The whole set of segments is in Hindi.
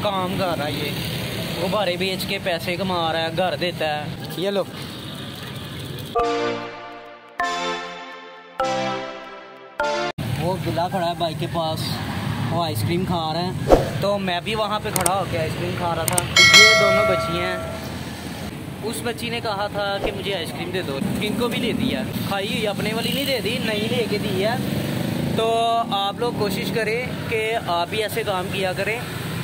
काम कर रहा है, ये गुब्बारे बेच के पैसे कमा रहा है, घर देता है। ये लो, वो अब्दुल्ला खड़ा है बाइक के पास, वो आइसक्रीम खा रहे हैं। तो मैं भी वहाँ पे खड़ा होकर आइसक्रीम खा रहा था। ये दोनों बच्चियाँ हैं। उस बच्ची ने कहा था कि मुझे आइसक्रीम दे दो, इनको भी दे दिया, खाई हुई अपने वाली नहीं दे दी, नई लेके दी है। तो आप लोग कोशिश करें कि आप भी ऐसे काम किया करें।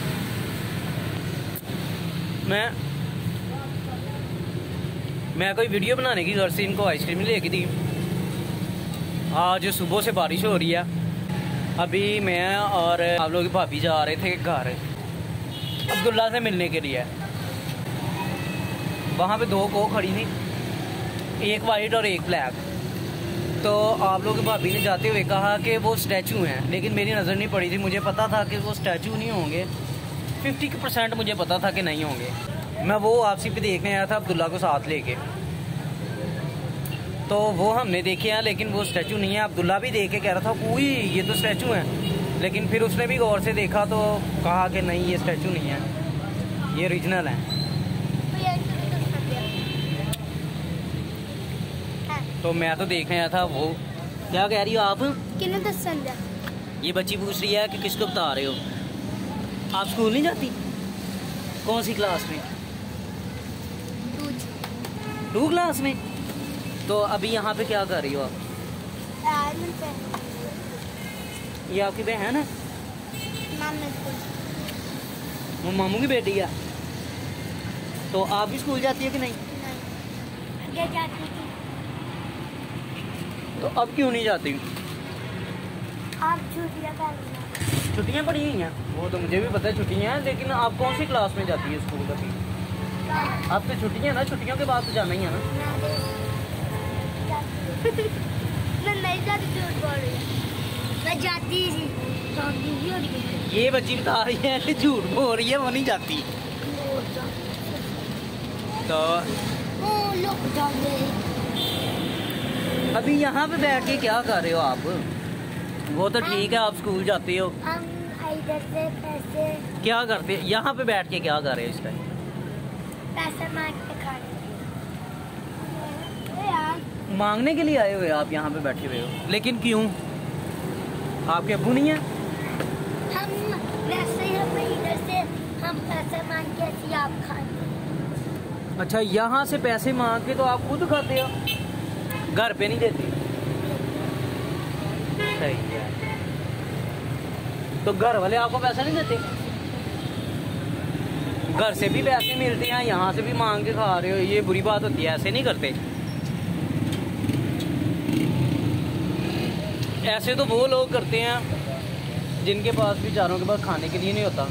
मैं कोई वीडियो बनाने की घर से इनको आइसक्रीम लेके दी। आज सुबह से बारिश हो रही है। अभी मैं और आप लोग की भाभी जा रहे थे घर अब्दुल्ला से मिलने के लिए। वहाँ पे दो को खड़ी थी, एक वाइट और एक ब्लैक। तो आप लोग की भाभी ने जाते हुए कहा कि वो स्टैचू हैं, लेकिन मेरी नज़र नहीं पड़ी थी। मुझे पता था कि वो स्टैचू नहीं होंगे, 50% मुझे पता था कि नहीं होंगे। मैं वो वापसी पे देखने आया था अब्दुल्ला को साथ लेके। तो वो हमने देखे हैं, लेकिन वो स्टैचू नहीं है। अब्दुल्ला भी देख के कह रहा था कोई ये तो स्टैचू है, लेकिन फिर उसने भी गौर से देखा तो कहा कि नहीं ये स्टैचू नहीं है, ये ओरिजिनल है। तो मैं तो देखने आया था। वो क्या कह रही हो आप? ये बच्ची पूछ रही है कि किसको बता रहे हो। आप स्कूल नहीं जाती? कौन सी क्लास में? 2 क्लास में। तो अभी यहाँ पे क्या कर रही हो आप? ये आपकी बहन है? वो मामू की बेटी है। तो आप भी स्कूल जाती है कि नहीं? जाती थी। तो अब क्यों नहीं जाती? आप छुट्टियाँ पड़ी हुई हैं, वो तो मुझे भी पता है छुट्टियाँ हैं, लेकिन आप कौन सी क्लास में जाती है स्कूल अभी? आप तो छुट्टियाँ ना, छुट्टियों के बाद तो जाना ही है ना। मैं नहीं जाती, मैं जाती थी। ये बच्ची बता रही है कि झूठ बोल रही है, वो नहीं जाती। तो अभी यहाँ पे बैठ के क्या कर रहे हो आप? वो तो ठीक है, आप स्कूल जाते हो। हम इधर से पैसे क्या करते हैं यहाँ पे बैठ के? क्या कर रहे हो इस टाइम? पैसे मांग के खा रहे। मांगने के लिए आए हुए आप यहाँ पे बैठे हुए हो, लेकिन क्यों? आपके अब्बू नहीं है? हम वैसे ही अपने इधर से हम पैसे मांग के ऐसे आप खाते। अच्छा, यहाँ से पैसे मांग के तो आप खुद खाते हो, घर पे नहीं देते? सही है। तो घर वाले आपको पैसा नहीं देते? घर से भी पैसे मिलते हैं, यहाँ से भी मांग के खा रहे हो, ये बुरी बात होती है, ऐसे नहीं करते। ऐसे तो वो लोग करते हैं जिनके पास बेचारों के पास खाने के लिए नहीं होता।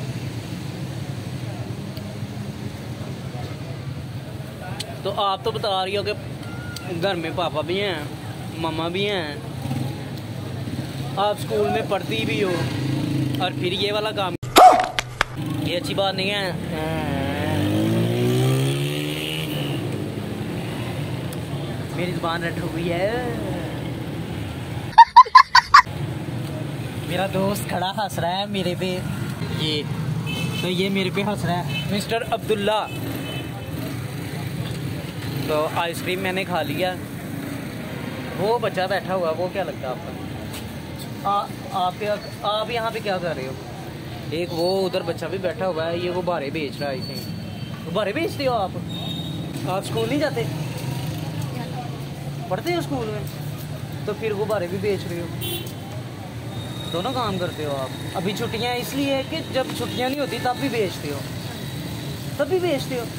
तो आप तो बता रही हो कि घर में पापा भी हैं, मम्मा भी हैं, आप स्कूल में पढ़ती भी हो, और फिर ये वाला काम, ये अच्छी बात नहीं है। मेरी जुबान रट हो गई है। मेरा दोस्त खड़ा हंस रहा है मेरे पे, ये मेरे पे हंस रहा है, मिस्टर अब्दुल्ला। तो आइसक्रीम मैंने खा लिया। वो बच्चा बैठा हुआ, वो क्या लगता है आपका? आप यहाँ पे क्या कर रहे हो? एक वो उधर बच्चा भी बैठा हुआ है, ये गुब्बारे बेच रहा है। आई थिंक गुब्बारे बेचते हो आप? आप स्कूल नहीं जाते? पढ़ते हो स्कूल में? तो फिर गुब्बारे भी बेच रहे हो, दोनों काम करते हो आप। अभी छुट्टियाँ इसलिए है कि जब छुट्टियाँ नहीं होती तब भी बेचते हो, तब भी बेचते हो।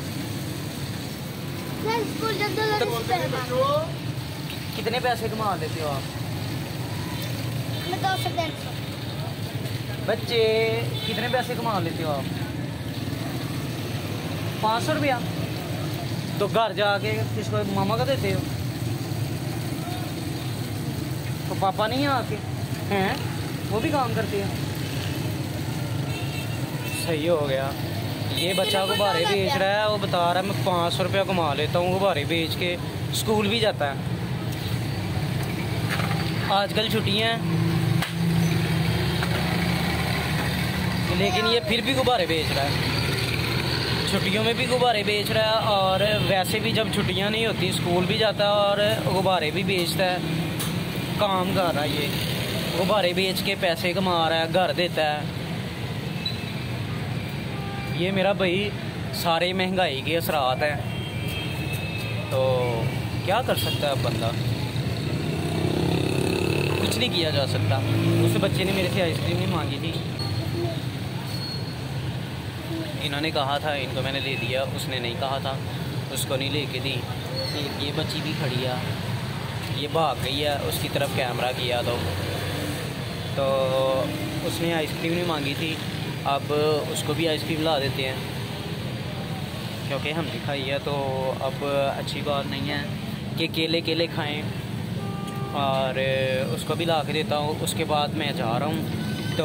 कितने पैसे कमा लेते हो आप? बच्चे कितने पैसे कमा लेते हो आप? 500 रुपया। तो घर जाके किसको, मामा का देते हो? तो पापा नहीं है आके हैं, वो भी काम करते हैं। सही हो गया। ये बच्चा गुब्बारे बेच रहा है, वो बता रहा है मैं 500 रुपया कमा लेता हूँ गुब्बारे बेच के, स्कूल भी जाता है। आजकल छुट्टियाँ लेकिन ये फिर भी गुब्बारे बेच रहा है, छुट्टियों में भी गुब्बारे बेच रहा है, और वैसे भी जब छुट्टियां नहीं होती स्कूल भी जाता है और गुब्बारे भी बेचता है। काम कर रहा है ये, गुब्बारे बेच के पैसे कमा रहा है, घर देता है। ये मेरा भाई सारे महंगाई के असरात हैं, तो क्या कर सकता है अब बंदा, कुछ नहीं किया जा सकता। उस बच्चे ने मेरे से आइसक्रीम नहीं मांगी थी, इन्होंने कहा था, इनको मैंने ले दिया, उसने नहीं कहा था, उसको नहीं लेके दी। ये बच्ची भी खड़ी है, ये भाग गई है, उसकी तरफ कैमरा किया तो उसने आइसक्रीम नहीं मांगी थी। अब उसको भी आइसक्रीम ला देते हैं, क्योंकि हमने खाई है तो अब अच्छी बात नहीं है कि केले खाएं, और उसको भी ला के देता हूँ। उसके बाद मैं जा रहा हूँ, तो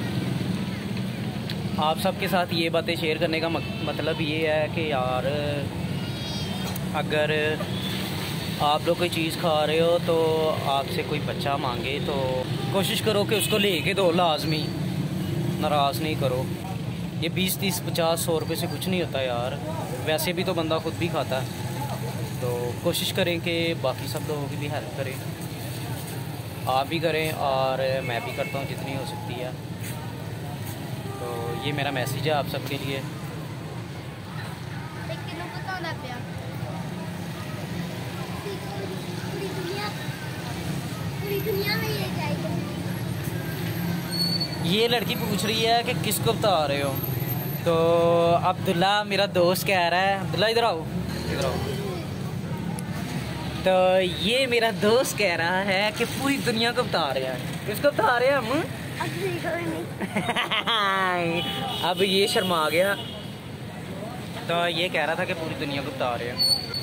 आप सबके साथ ये बातें शेयर करने का मतलब ये है कि यार अगर आप लोग कोई चीज़ खा रहे हो तो आपसे कोई बच्चा मांगे तो कोशिश करो कि उसको लेके दो, लाजमी, नाराज़ नहीं करो। ये 20, 30, 50, 100 रुपये से कुछ नहीं होता यार, वैसे भी तो बंदा खुद भी खाता है। तो कोशिश करें कि बाकी सब लोगों की भी हेल्प करें, आप भी करें और मैं भी करता हूँ जितनी हो सकती है। तो ये मेरा मैसेज है आप सबके लिए। ये लड़की पूछ रही है कि किसको बता रहे हो, तो अब्दुल्ला मेरा दोस्त कह रहा है, अब्दुल्ला इधर आओ, इधर आओ। तो ये मेरा दोस्त कह रहा है कि पूरी दुनिया को बता रहे हैं। किसको बता रहे हैं हम? अब ये शर्मा गया, तो ये कह रहा था कि पूरी दुनिया को बता रहे हैं।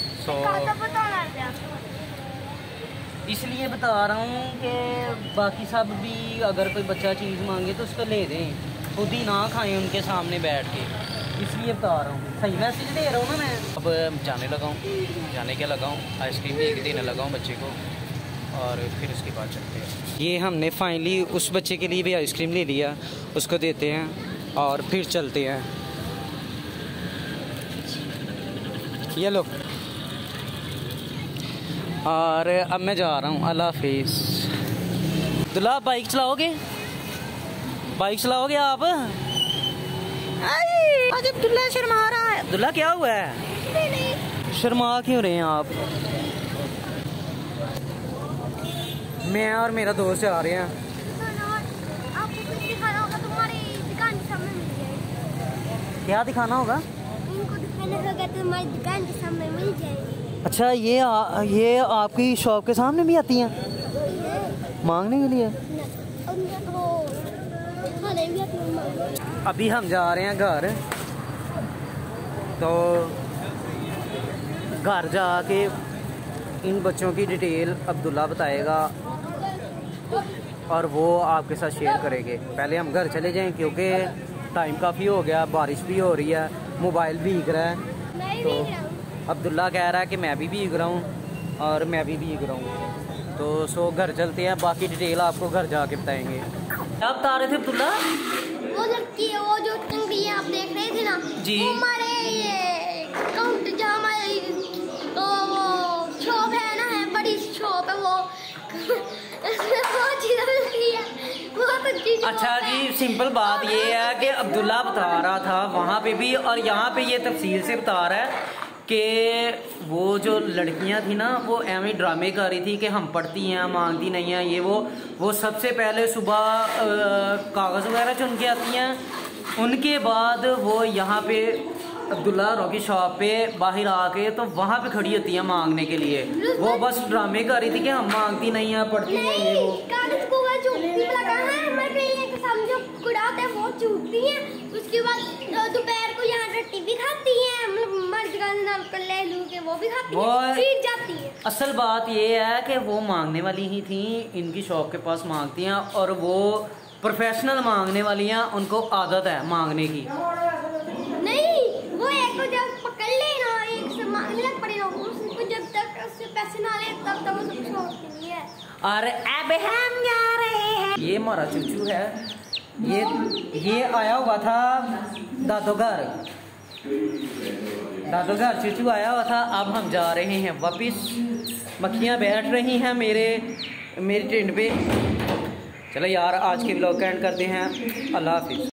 इसलिए बता रहा हूँ कि बाकी सब भी अगर कोई बच्चा चीज़ मांगे तो उसको ले दें, खुद ही ना खाएं उनके सामने बैठ के, इसलिए बता रहा हूँ। सही मैसेज दे रहा हूँ ना मैं। अब जाने लगा हूँ, जाने क्या लगा हूँ, आइसक्रीम भी देने लगा हूँ बच्चे को, और फिर उसके बाद चलते हैं। ये हमने फाइनली उस बच्चे के लिए भी आइसक्रीम ले लिया, उसको देते हैं और फिर चलते हैं। ये लो, और अब मैं जा रहा हूँ, अल्लाह हाफिज़। दुल्हा बाइक चलाओगे, बाइक चलाओगे आप? आज अब्दुल्ला शर्मा रहा है। अब्दुल्ला क्या हुआ है? शर्मा क्यों रहे हैं आप? मैं और मेरा दोस्त जा रहे हैं। आपको कुछ दिखाना होगा, तुम्हारी दुकान के सामने मिल जाएगी। क्या दिखाना होगा? इनको दिखाना होगा, तुम्हारी दुकान के सामने मिल जाएगी। अच्छा, ये आपकी शॉप के सामने भी आती हैं मांगने के लिए? अभी हम जा रहे हैं घर, तो घर जाके इन बच्चों की डिटेल अब्दुल्ला बताएगा और वो आपके साथ शेयर करेंगे। पहले हम घर चले जाएं क्योंकि टाइम काफ़ी हो गया, बारिश भी हो रही है, मोबाइल भी भीग रहा है। तो अब्दुल्ला कह रहा है कि मैं भी भीग रहा हूँ और मैं भी भीग रहा हूँ, तो सो घर चलते हैं, बाकी डिटेल आपको घर जाके बताएंगे। क्या बता रहे थे अब्दुल्ला? वो लड़की है, वो जो टंगी है आप देख रहे थे ना जी, वो हमारे ये काउंटर जहाँ हमारी तो वो शॉप है ना, है बड़ी शॉप है वो अच्छा जी, सिंपल बात ये है कि अब्दुल्ला बता रहा था वहाँ पे भी और यहाँ पे ये तफसील से बता रहा है कि वो जो लड़कियां थी ना, वो एवं ड्रामे कर रही थी कि हम पढ़ती हैं, मांगती नहीं हैं, ये वो सबसे पहले सुबह कागज़ वगैरह चुन के आती हैं, उनके बाद वो यहाँ पे अब्दुल्ला की शॉप पे बाहर आके तो वहाँ पे खड़ी होती है मांगने के लिए। वो बस ड्रामे कर रही थी कि हम मांगती नहीं हैं, पढ़ती हैं, ये वो चूकती हैं। उसके बाद दोपहर को यहाँ रोटी भी खाती हैं, मर्द का ले लू के वो भी खाती हैं, फिर जाती है। असल बात ये है कि वो मांगने वाली ही थी, इनकी शॉप के पास मांगती हैं और वो प्रोफेशनल मांगने वाली हैं, उनको आदत है मांगने की। नहीं, वो एक को जब पकड़ ले ना, एक से मांगने लग पड़े ना, उसको जब तक उससे पैसे ना ले तब तक वो छोड़ती नहीं है। और अब हम जा रहे हैं, ये हमारा चूचू है, ये आया हुआ था दादो घर चूचू आया हुआ था। अब हम जा रहे हैं वापिस। मक्खियाँ बैठ रही हैं मेरी टेंट पे। चलो यार आज के व्लॉग का एंड करते हैं। अल्लाह हाफिज़।